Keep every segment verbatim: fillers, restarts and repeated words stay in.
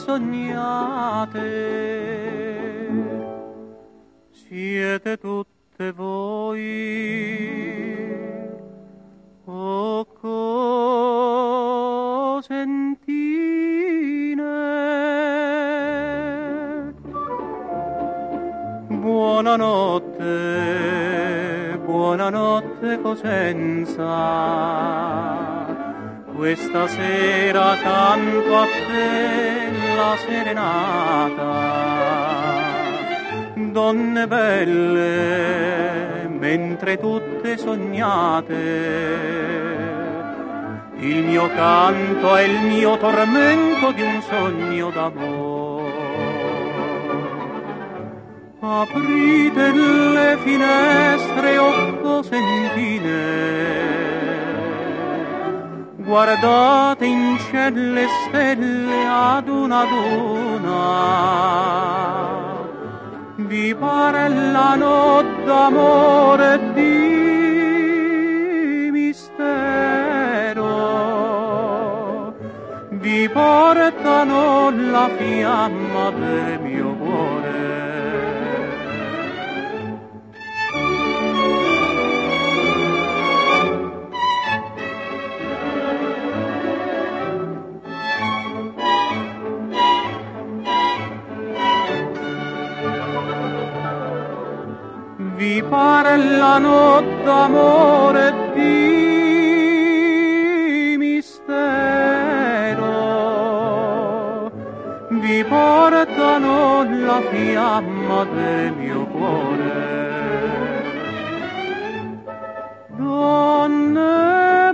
sognate, siete tutte voi, o cosentine. Buonanotte, buonanotte Cosenza, questa sera canto a te la serenata. Donne belle, mentre tutte sognate, il mio canto è il mio tormento di un sogno d'amore. Aprite le finestre, o cosentine, guardate in cielo le stelle ad una ad una, vi parlano d'amore e di mistero, vi portano la fiamma del mio cuore. Vi parlano d'amore e di mistero, vi portano la fiamma del mio cuore. Donne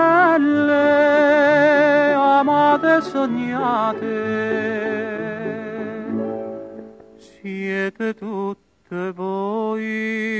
belle, amate e sognate, siete tutte voi.